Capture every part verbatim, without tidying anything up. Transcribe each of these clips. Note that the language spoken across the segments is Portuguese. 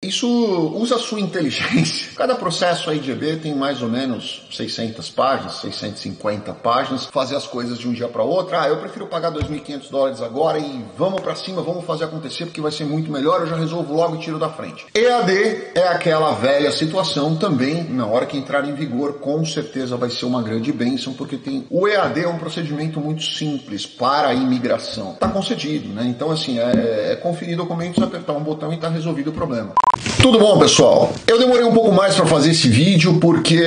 isso usa a sua inteligência. Cada processo aí de E B tem mais ou menos seiscentas páginas, seiscentas e cinquenta páginas. Fazer as coisas de um dia para outro. Ah, eu prefiro pagar dois mil e quinhentos dólares agora e vamos para cima, vamos fazer acontecer porque vai ser muito melhor, eu já resolvo logo e tiro da frente. E A D é aquela velha situação também, na hora que entrar em vigor, com certeza vai ser uma grande bênção, porque tem o E A D é um procedimento muito simples para a imigração. Está concedido, né? Então, assim, é, é conferir documentos, apertar um botão e está resolvido o problema. Tudo bom, pessoal? Eu demorei um pouco mais para fazer esse vídeo porque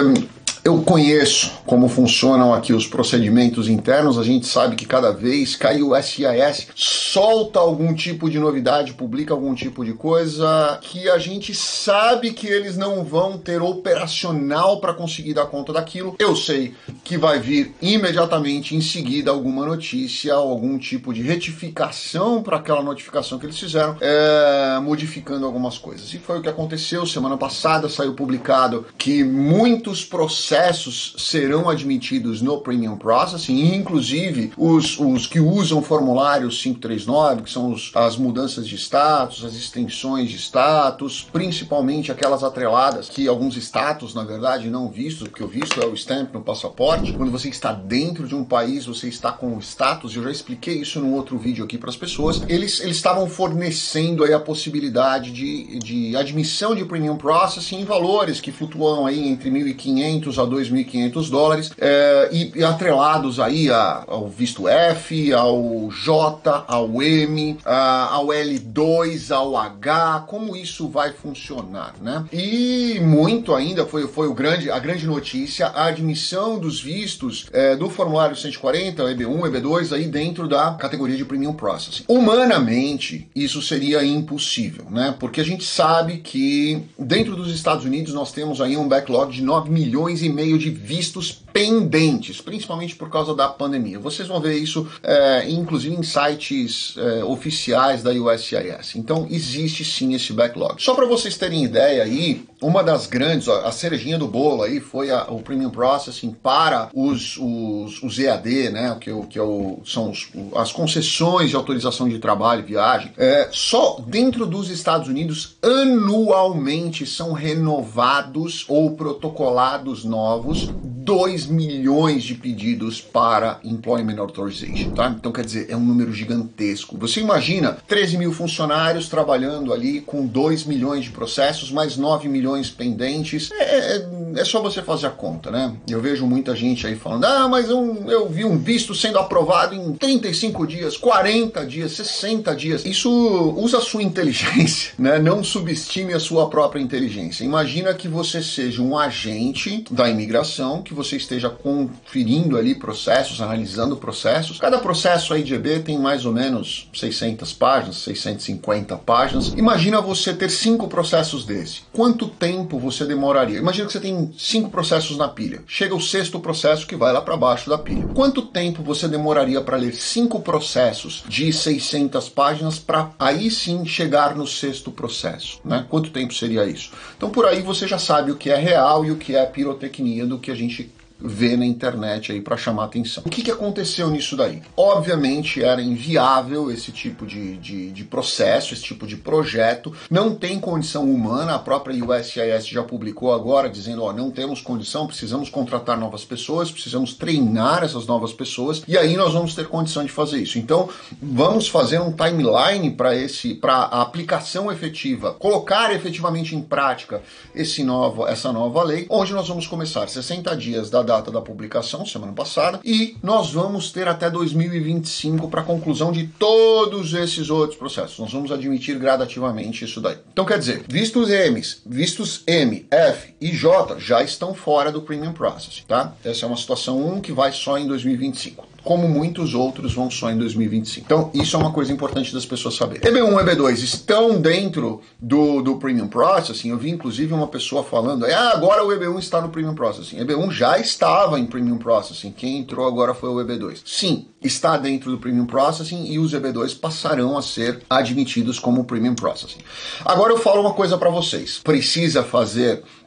eu conheço como funcionam aqui os procedimentos internos. A gente sabe que cada vez que o U S C I S solta algum tipo de novidade, publica algum tipo de coisa, que a gente sabe que eles não vão ter operacional para conseguir dar conta daquilo. Eu sei que vai vir imediatamente em seguida alguma notícia, algum tipo de retificação para aquela notificação que eles fizeram, é, modificando algumas coisas. E foi o que aconteceu. Semana passada saiu publicado que muitos processos processos serão admitidos no Premium Processing, inclusive os, os que usam o formulário quinhentos e trinta e nove, que são os, as mudanças de status, as extensões de status, principalmente aquelas atreladas, que alguns status, na verdade, não vistos, porque o visto é o stamp no passaporte. Quando você está dentro de um país, você está com o status, eu já expliquei isso num outro vídeo aqui para as pessoas, eles, eles estavam fornecendo aí a possibilidade de, de admissão de Premium Processing em valores que flutuam aí entre mil e quinhentos a dois mil e quinhentos dólares, é, e, e atrelados aí a, ao visto F, ao J, ao M, a, ao L dois, ao H, como isso vai funcionar, né? E muito ainda foi, foi o grande, a grande notícia, a admissão dos vistos é, do formulário cento e quarenta, E B um, E B dois, aí dentro da categoria de Premium Processing. Humanamente, isso seria impossível, né? Porque a gente sabe que dentro dos Estados Unidos nós temos aí um backlog de nove milhões e meio de vistos pendentes, principalmente por causa da pandemia. Vocês vão ver isso, é, inclusive em sites é, oficiais da U S C I S. Então, existe sim esse backlog. Só para vocês terem ideia aí, uma das grandes, a cerejinha do bolo aí foi a, o Premium Processing para os, os, os E A D, né, o que, o, que é o, são os, as concessões de autorização de trabalho e viagem. É, só dentro dos Estados Unidos, anualmente são renovados ou protocolados novos dois milhões de pedidos para Employment Authorization, tá? Então, quer dizer, é um número gigantesco. Você imagina treze mil funcionários trabalhando ali com dois milhões de processos, mais nove milhões pendentes. É, é, é só você fazer a conta, né? Eu vejo muita gente aí falando, ah, mas eu, eu vi um visto sendo aprovado em trinta e cinco dias, quarenta dias, sessenta dias. Isso usa a sua inteligência, né? Não subestime a sua própria inteligência. Imagina que você seja um agente da imigração, que você esteja conferindo ali processos, analisando processos. Cada processo aí de E B tem mais ou menos seiscentas páginas, seiscentas e cinquenta páginas. Imagina você ter cinco processos desse. Quanto tempo você demoraria? Imagina que você tem cinco processos na pilha. Chega o sexto processo que vai lá para baixo da pilha. Quanto tempo você demoraria para ler cinco processos de seiscentas páginas para aí sim chegar no sexto processo, né? Quanto tempo seria isso? Então por aí você já sabe o que é real e o que é pirotecnia do que a gente vê na internet aí para chamar atenção. O que, que aconteceu nisso daí? Obviamente era inviável esse tipo de, de, de processo, esse tipo de projeto, não tem condição humana. A própria U S C I S já publicou agora dizendo, ó, não temos condição, precisamos contratar novas pessoas, precisamos treinar essas novas pessoas e aí nós vamos ter condição de fazer isso. Então vamos fazer um timeline para esse, para a aplicação efetiva, colocar efetivamente em prática esse novo, essa nova lei, onde nós vamos começar sessenta dias da data da publicação, semana passada, e nós vamos ter até dois mil e vinte e cinco para a conclusão de todos esses outros processos. Nós vamos admitir gradativamente isso daí. Então, quer dizer, vistos M, vistos M, F e J já estão fora do Premium Processing, tá? Essa é uma situação um que vai só em dois mil e vinte e cinco. Como muitos outros vão só em dois mil e vinte e cinco. Então, isso é uma coisa importante das pessoas saberem. E B um e E B dois estão dentro do, do Premium Processing. Eu vi, inclusive, uma pessoa falando, ah, agora o E B um está no Premium Processing. E B um já estava em Premium Processing. Quem entrou agora foi o E B dois. Sim, está dentro do Premium Processing e os E B dois passarão a ser admitidos como Premium Processing. Agora eu falo uma coisa para vocês. Precisa fazer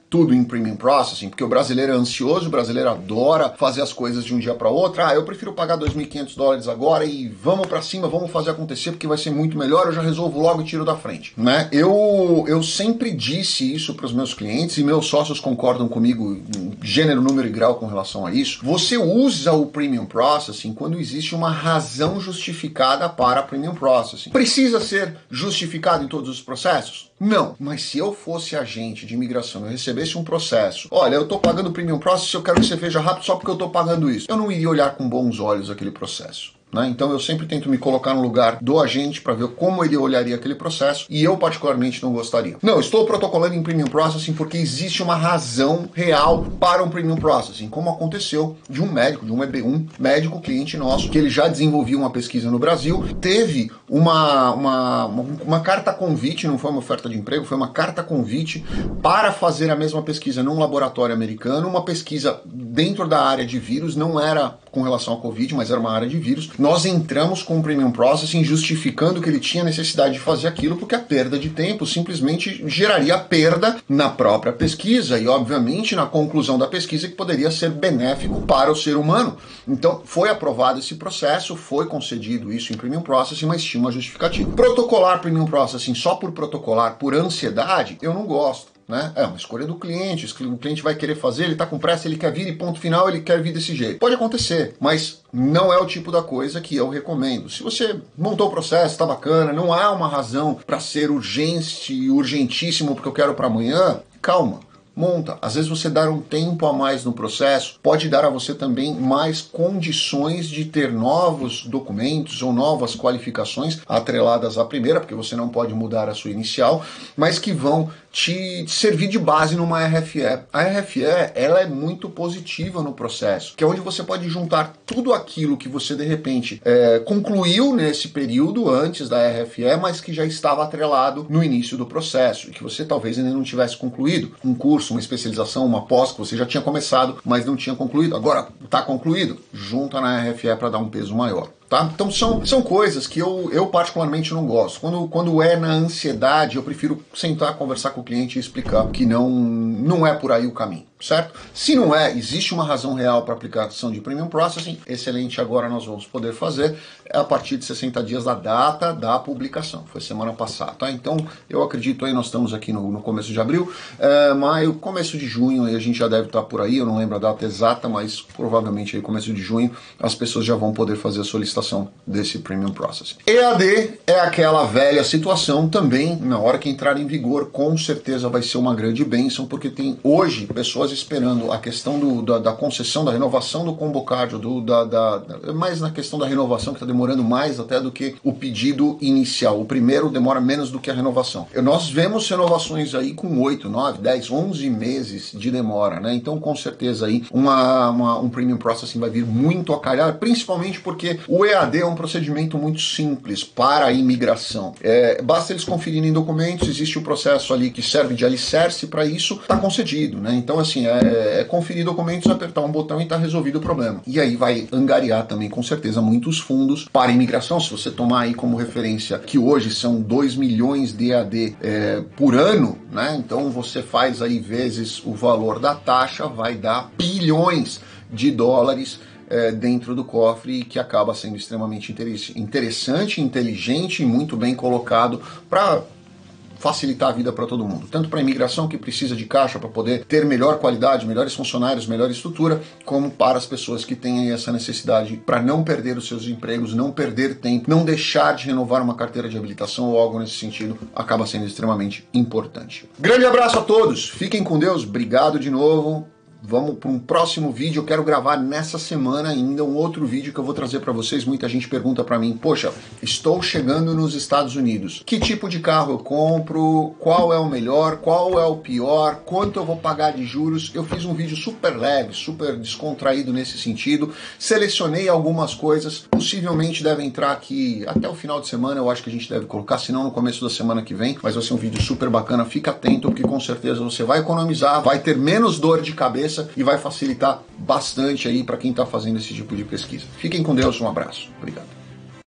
tudo em Premium Processing, porque o brasileiro é ansioso, o brasileiro adora fazer as coisas de um dia para outro. Ah, eu prefiro pagar dois mil e quinhentos dólares agora e vamos para cima, vamos fazer acontecer porque vai ser muito melhor, eu já resolvo logo e tiro da frente, né? Eu, eu sempre disse isso para os meus clientes e meus sócios concordam comigo em gênero, número e grau com relação a isso. Você usa o Premium Processing quando existe uma razão justificada para Premium Processing. Precisa ser justificado em todos os processos? Não, mas se eu fosse agente de imigração e eu recebesse um processo, olha, eu estou pagando Premium Processing, eu quero que você veja rápido só porque eu estou pagando isso, eu não iria olhar com bons olhos aquele processo. Né? Então eu sempre tento me colocar no lugar do agente para ver como ele olharia aquele processo e eu particularmente não gostaria. Não, estou protocolando em Premium Processing porque existe uma razão real para um Premium Processing, como aconteceu de um médico, de um E B um médico cliente nosso, que ele já desenvolvia uma pesquisa no Brasil, teve uma, uma, uma carta convite, não foi uma oferta de emprego, foi uma carta convite para fazer a mesma pesquisa num laboratório americano, uma pesquisa dentro da área de vírus, não era com relação ao Covid, mas era uma área de vírus. Nós entramos com o Premium Processing justificando que ele tinha necessidade de fazer aquilo porque a perda de tempo simplesmente geraria perda na própria pesquisa e, obviamente, na conclusão da pesquisa que poderia ser benéfico para o ser humano. Então, foi aprovado esse processo, foi concedido isso em Premium Processing, mas tinha uma justificativa. Protocolar Premium Processing só por protocolar, por ansiedade, eu não gosto. Né? É uma escolha do cliente, o cliente vai querer fazer, ele está com pressa, ele quer vir e ponto final, ele quer vir desse jeito. Pode acontecer, mas não é o tipo da coisa que eu recomendo. Se você montou o processo, está bacana, não há uma razão para ser urgente, urgentíssimo porque eu quero para amanhã, calma. Monta. Às vezes você dar um tempo a mais no processo pode dar a você também mais condições de ter novos documentos ou novas qualificações atreladas à primeira, porque você não pode mudar a sua inicial, mas que vão te servir de base numa R F E. A R F E, ela é muito positiva no processo, que é onde você pode juntar tudo aquilo que você de repente é, concluiu nesse período antes da R F E, mas que já estava atrelado no início do processo e que você talvez ainda não tivesse concluído. Um curso, uma especialização, uma pós que você já tinha começado, mas não tinha concluído. Agora está concluído, junta na R F E para dar um peso maior. Tá? Então são, são coisas que eu, eu particularmente não gosto. Quando, quando é na ansiedade, eu prefiro sentar, conversar com o cliente e explicar que não, não é por aí o caminho, certo? Se não é, existe uma razão real para aplicação de Premium Processing, excelente, agora nós vamos poder fazer a partir de sessenta dias da data da publicação. Foi semana passada, tá? Então eu acredito aí, nós estamos aqui no, no começo de abril, é, maio, começo de junho, aí a gente já deve estar por aí, eu não lembro a data exata, mas provavelmente aí começo de junho as pessoas já vão poder fazer a solicitação desse Premium Processing. E A D é aquela velha situação também, na hora que entrar em vigor, com certeza vai ser uma grande bênção, porque tem hoje pessoas esperando a questão do, da, da concessão, da renovação do combo cardio, do, da, da, da, mais na questão da renovação, que está demorando mais até do que o pedido inicial. O primeiro demora menos do que a renovação. Nós vemos renovações aí com oito, nove, dez, onze meses de demora, né? Então, com certeza aí, uma, uma, um Premium Processing vai vir muito a calhar, principalmente porque o E A D é um procedimento muito simples para a imigração. É, basta eles conferirem documentos, existe o processo ali que serve de alicerce para isso, está concedido, né? Então, assim, é, é conferir documentos, apertar um botão e está resolvido o problema. E aí vai angariar também, com certeza, muitos fundos para a imigração. Se você tomar aí como referência que hoje são dois milhões de E A D é, por ano, né? Então você faz aí vezes o valor da taxa, vai dar bilhões de dólares É, dentro do cofre, que acaba sendo extremamente interessante, inteligente e muito bem colocado para facilitar a vida para todo mundo, tanto para a imigração que precisa de caixa para poder ter melhor qualidade, melhores funcionários, melhor estrutura, como para as pessoas que têm essa necessidade para não perder os seus empregos, não perder tempo, não deixar de renovar uma carteira de habilitação ou algo nesse sentido, acaba sendo extremamente importante. Grande abraço a todos, fiquem com Deus, obrigado de novo. Vamos para um próximo vídeo. Eu quero gravar nessa semana ainda um outro vídeo que eu vou trazer para vocês. Muita gente pergunta para mim, poxa, estou chegando nos Estados Unidos. Que tipo de carro eu compro? Qual é o melhor? Qual é o pior? Quanto eu vou pagar de juros? Eu fiz um vídeo super leve, super descontraído nesse sentido. Selecionei algumas coisas. Possivelmente deve entrar aqui até o final de semana. Eu acho que a gente deve colocar, se não no começo da semana que vem. Mas vai ser um vídeo super bacana. Fica atento, porque com certeza você vai economizar, vai ter menos dor de cabeça e vai facilitar bastante aí para quem está fazendo esse tipo de pesquisa. Fiquem com Deus, um abraço. Obrigado.